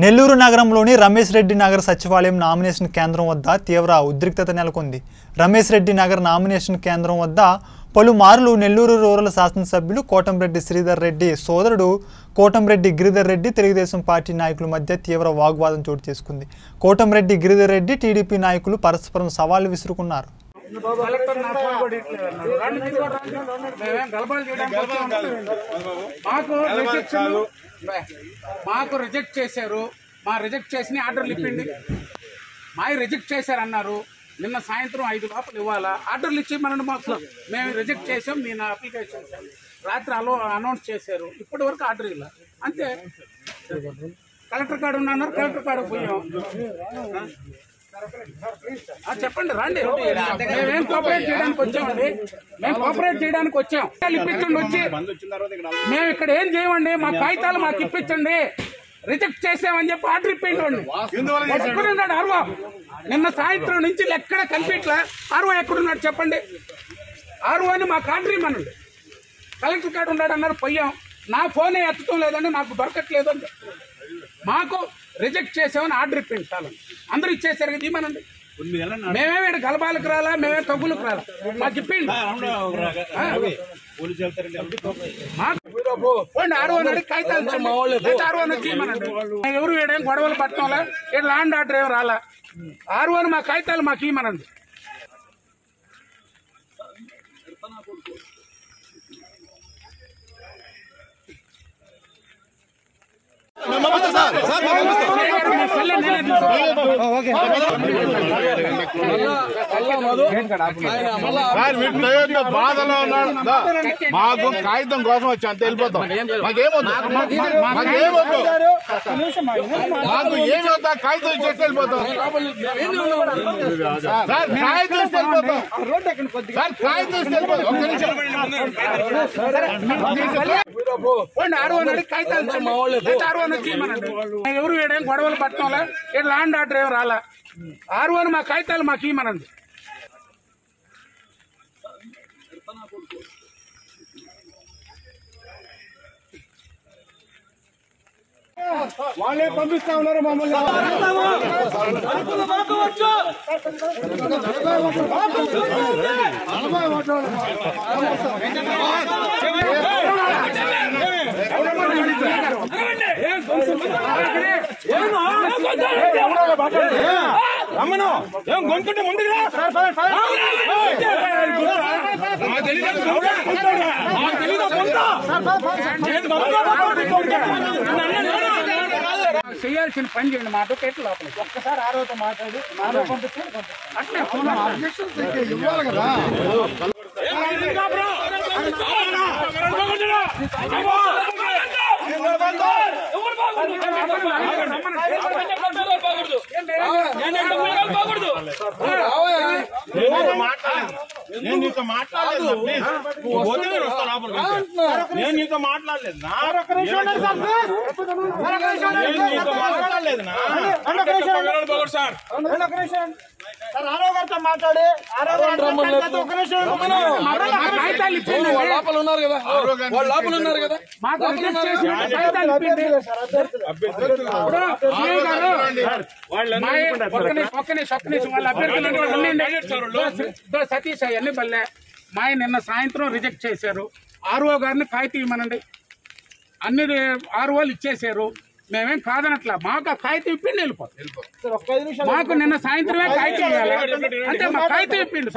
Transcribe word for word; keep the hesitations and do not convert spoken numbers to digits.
నెల్లూరు నగరంలోని రమేష్ రెడ్డి నగర్ సచివాలయం నామినేషన్ కేంద్రం వద్ద తీవ్ర ఉద్రిక్తత నెలకొంది. రమేష్ రెడ్డి నగర్ నామినేషన్ కేంద్రం వద్ద పలుమార్లు నెల్లూరు రూరల్ శాసనసభ్యులు కోటంరెడ్డి శ్రీధర్ రెడ్డి సోదరుడు కోటంరెడ్డి గిరిధర్ రెడ్డి తెలుగుదేశం పార్టీ నాయకుల మధ్య తీవ్ర వాగ్వాదం చోటు చేసుకుంది. కోటంరెడ్డి గిరిధర్ రెడ్డి టీడీపీ నాయకులు పరస్పరం సవాళ్లు విసురుకున్నారు. మాకు రిజెక్ట్ చేశారు, మా రిజెక్ట్ చేసిన ఆర్డర్లు ఇప్పిండి. మా రిజెక్ట్ చేశారు అన్నారు. నిన్న సాయంత్రం ఐదు లోపల ఇవ్వాలా ఆర్డర్లు ఇచ్చి మనం మాకు మేము రిజెక్ట్ చేసాం, నేను అప్లికేషన్ రాత్రి అలో అనౌన్స్ చేశారు. ఇప్పటి వరకు ఆర్డర్ ఇలా అంతే. కలెక్టర్ కార్డు ఉన్నారు, కలెక్టర్ కార్డు పోయాం. చెప్పండి రండి, మేమేం కోఆపరేట్ చేయడానికి వచ్చామండి, మేము కోఆపరేట్ చేయడానికి వచ్చాం. ఇప్పించండి వచ్చి, మేము ఇక్కడ ఏం చేయమండి, మా కాగితాలు మాకు ఇప్పించండి. రిజెక్ట్ చేసామని చెప్పి ఆర్డర్ ఇప్పించండి. ఎక్కడున్నాడు ఆర్వో? నిన్న సాయంత్రం నుంచి ఎక్కడ కనిపించలే. ఆర్వో ఎక్కడున్నాడు చెప్పండి. ఆర్వో అని మాకు ఆర్డర్ ఇమ్మనండి. కలెక్టర్ కార్డు ఉన్నాడు అన్నారు, పోయాం. నా ఫోనే ఎత్తడం లేదండి, నాకు దొరకట్లేదు అని చెప్తాను. మాకు రిజెక్ట్ చేసామని ఆర్డర్ ఇప్పింది చాలు. అందరూ ఇచ్చేసారు కదా, ఇమ్మనండి. మేమేమి ఇక్కడ గలబాలకు రాలా, మేమే తగ్గులకు రాలా, మాకు ఇప్పిండి. ఎవరు ఏడేం గొడవలు పట్టడంలా, ఇక్కడ ల్యాండ్ ఆర్డర్ ఏమి రాలా. ఆరు అని మా కాగితాలు మాకు ఇమ్మనండి. బాధలో ఉన్నాడు, మాకు కాగితం కోసం వచ్చి అంత వెళ్ళిపోతాం. మాకేమొద్దు, మాకేమొద్దు, మాకు ఏమవుతా కాగితం ఇచ్చేసి వెళ్ళిపోతాం. సార్ కాగితం ఇస్తే వెళ్ళిపోతాం, సార్ కాగితం ఇస్తే వెళ్ళిపోతాం. ఒక్క నిమిషం ఎవరు ఏడేం గొడవలు పట్టడంలా, ఇక్కడ ల్యాండ్ ఆర్డర్ ఏమి రాలా. ఆరు అని మా కాగితాలు మాకు ఇమ్మనండి. వాళ్ళే పంపిస్తా ఉన్నారు మమ్మల్ని. రమ్మను ఏం గొంతుంటే ముందుగా చేయాల్సిన పని చేయండి. మా అడ్వకేట్ లోపల ఒక్కసారి ఆరోతో మాట్లాడి ఆరో పంపించండి. అట్లే ఇవ్వాలి కదా. నేను నీతో మాట్లాడలేదు, నేను నీతో మాట్లాడలేదు మాట్లాడి లోపల ఉన్నారు కదా, వాళ్ళు లోపల ఉన్నారు కదా. సతీష్ అవన్నీ బల్లే మా నిన్న సాయంత్రం రిజెక్ట్ చేశారు. ఆర్ఓ గారిని కాగితం ఇవ్వమనండి. అన్ని ఆర్ఓలు ఇచ్చేసారు, మేమేం కాదనట్లా. మాకు ఆ కాగితం ఇప్పిండి వెళ్ళిపోతాం. మాకు నిన్న సాయంత్రమే కాగితం ఇవ్వాలి అంటే మా కాగితం ఇప్పిండి.